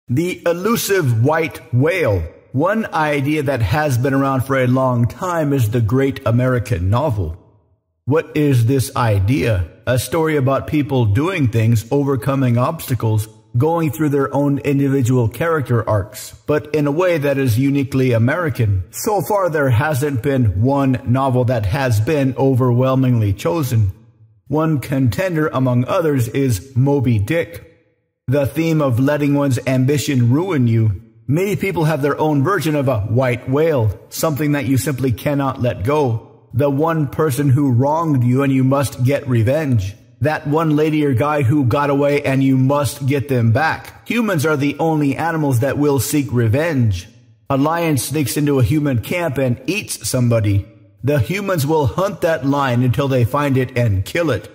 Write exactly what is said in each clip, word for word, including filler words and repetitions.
The elusive white whale. One idea that has been around for a long time is the great American novel. What is this idea? A story about people doing things, overcoming obstacles, going through their own individual character arcs, but in a way that is uniquely American. So far, there hasn't been one novel that has been overwhelmingly chosen. One contender among others is Moby Dick. The theme of letting one's ambition ruin you. Many people have their own version of a white whale, something that you simply cannot let go. The one person who wronged you and you must get revenge. That one lady or guy who got away and you must get them back. Humans are the only animals that will seek revenge. A lion sneaks into a human camp and eats somebody. The humans will hunt that lion until they find it and kill it,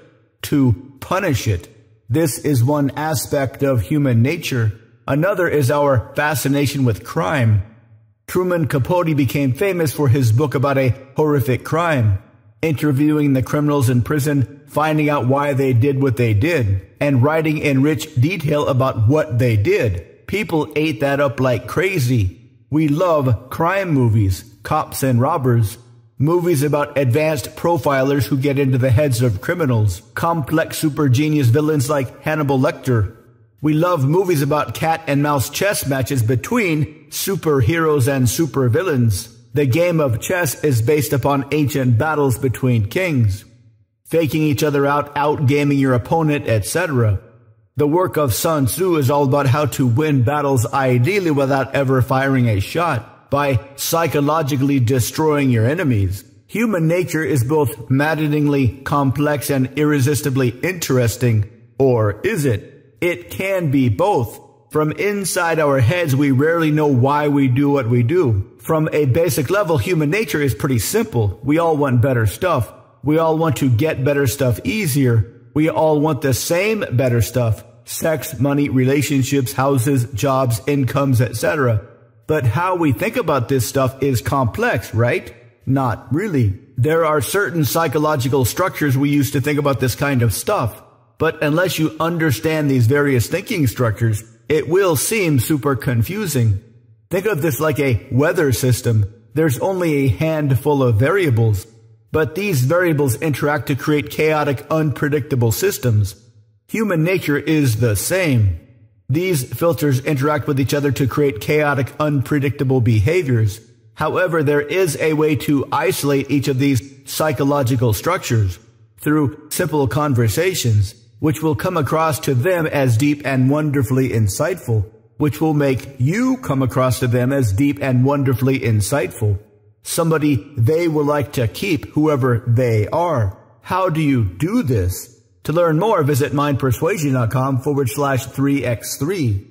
to punish it. This is one aspect of human nature. Another is our fascination with crime. Truman Capote became famous for his book about a horrific crime, interviewing the criminals in prison, finding out why they did what they did, and writing in rich detail about what they did. People ate that up like crazy. We love crime movies, cops and robbers, movies about advanced profilers who get into the heads of criminals, complex super genius villains like Hannibal Lecter. We love movies about cat and mouse chess matches between superheroes and supervillains. The game of chess is based upon ancient battles between kings, faking each other out, outgaming your opponent, et cetera. The work of Sun Tzu is all about how to win battles ideally without ever firing a shot, by psychologically destroying your enemies. Human nature is both maddeningly complex and irresistibly interesting. Or is it? It can be both. From inside our heads, we rarely know why we do what we do. From a basic level, human nature is pretty simple. We all want better stuff. We all want to get better stuff easier. We all want the same better stuff. Sex, money, relationships, houses, jobs, incomes, et cetera. But how we think about this stuff is complex, right? Not really. There are certain psychological structures we use to think about this kind of stuff. But unless you understand these various thinking structures, it will seem super confusing. Think of this like a weather system. There's only a handful of variables, but these variables interact to create chaotic, unpredictable systems. Human nature is the same. These filters interact with each other to create chaotic, unpredictable behaviors. However, there is a way to isolate each of these psychological structures through simple conversations, which will come across to them as deep and wonderfully insightful, which will make you come across to them as deep and wonderfully insightful. Somebody they will like to keep, whoever they are. How do you do this? To learn more, visit mind persuasion dot com forward slash 3x3.